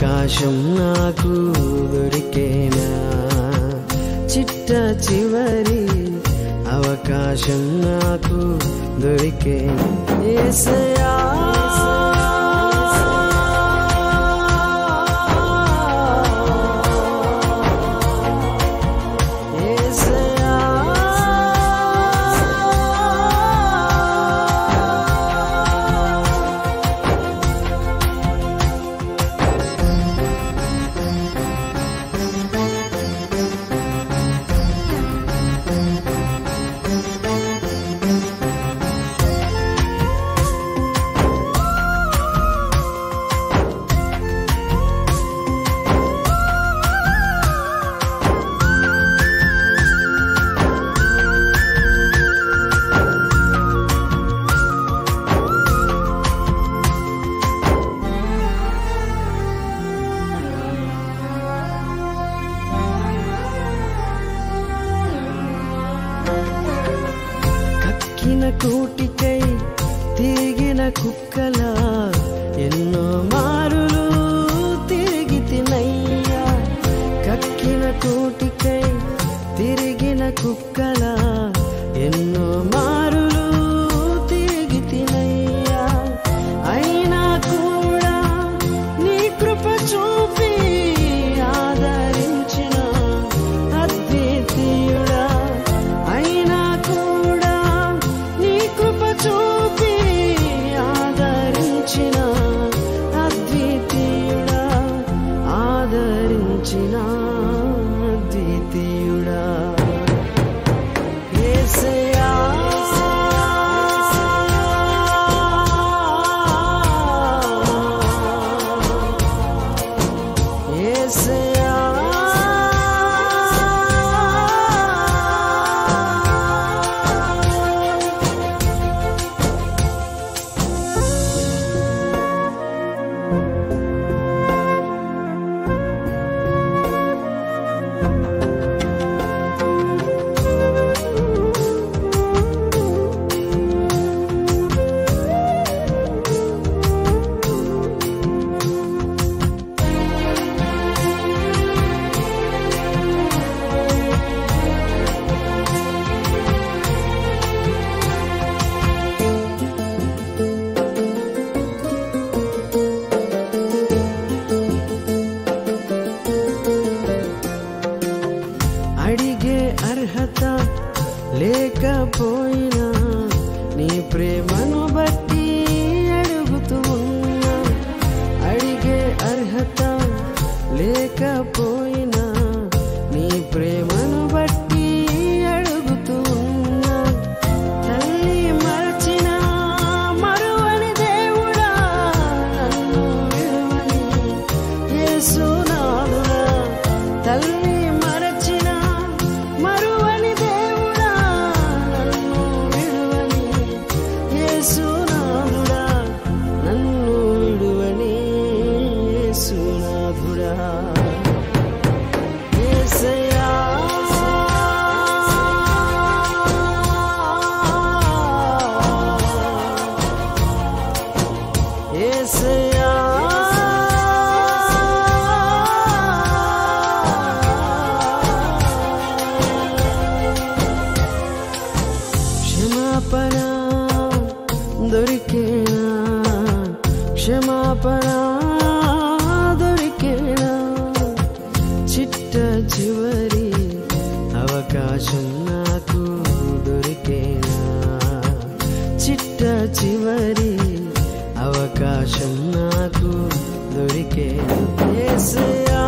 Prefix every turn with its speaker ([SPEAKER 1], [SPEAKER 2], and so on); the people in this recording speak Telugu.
[SPEAKER 1] అవకాశం నాకు దొరికేనా, చిట్ట చివరి అవకాశం నాకు దొరికేనా. యేసయ్యా కూటికై తిరిగిన కుక్కలా ఎన్నో మారులు తిరిగి తినయ్యా. కక్కిన కూటికై తిరిగిన కుక్కలా ఎన్నో మారులు తిరిగి తినయ్యా. అయినా కూడా నీ కృప చూపి ఆదరించిన అద్వితీయుడా, అయినా కూడా చూపి ఆదరించిన అద్వితీయుడా, ఆదరించిన అద్వితీయుడా. యేసయ్యా యేసయ్యా అడిగే అర్హత లేకపోయినా నీ ప్రేమను బట్టి అడుగుతూ ఉన్నా. అడిగే అర్హత లేకపోయినా నీ ప్రేమను బట్టి అడుగుతూ ఉన్నా. తల్లి మరచిన మరువని దేవుడా, నన్ను విడువని యేసునాథుడా. తల్లి మరువని దేవుడా, నన్ను విడువని యేసునాథుడా, నన్ను విడువని యేసునాథుడా. యేసయ్యా యేసయ్యా క్షమాపణ దొరికేనా, క్షమాపణ దొరికేనా, చిట్ట చివరి అవకాశం నాకు దొరికేనా, చిట్ట చివరి అవకాశం నాకు దొరికేనా. యేసయ్యా